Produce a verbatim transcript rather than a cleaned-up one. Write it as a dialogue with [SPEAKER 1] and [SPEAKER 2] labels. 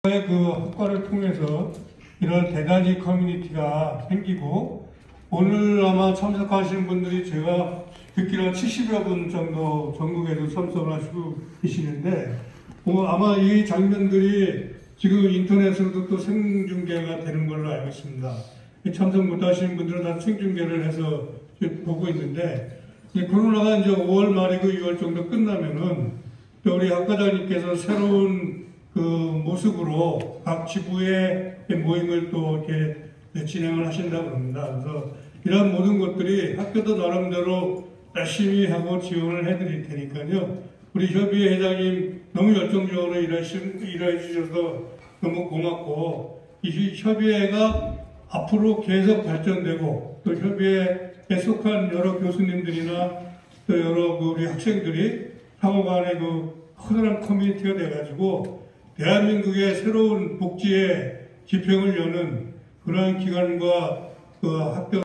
[SPEAKER 1] 그 학과를 통해서 이런 대단지 커뮤니티가 생기고, 오늘 아마 참석하시는 분들이 제가 듣기로 칠십여 분 정도 전국에서 참석을 하시고 계시는데, 어, 아마 이 장면들이 지금 인터넷으로도 또 생중계가 되는 걸로 알고 있습니다. 참석 못하시는 분들은 다 생중계를 해서 보고 있는데, 코로나가 이제 오월 말이고 유월 정도 끝나면은 또 우리 학과장님께서 새로운 그 모습으로 각 지부의 모임을 또 이렇게 진행을 하신다고 합니다. 그래서 이런 모든 것들이 학교도 나름대로 열심히 하고 지원을 해드릴 테니까요. 우리 협의회 회장님 너무 열정적으로 일하시, 일해 주셔서 너무 고맙고, 이 협의회가 앞으로 계속 발전되고, 또 협의회에 속한 여러 교수님들이나 또 여러 우리 학생들이 상호간의 그 커다란 커뮤니티가 돼가지고 대한민국의 새로운 복지의 지평을 여는 그러한 기관과 그 학교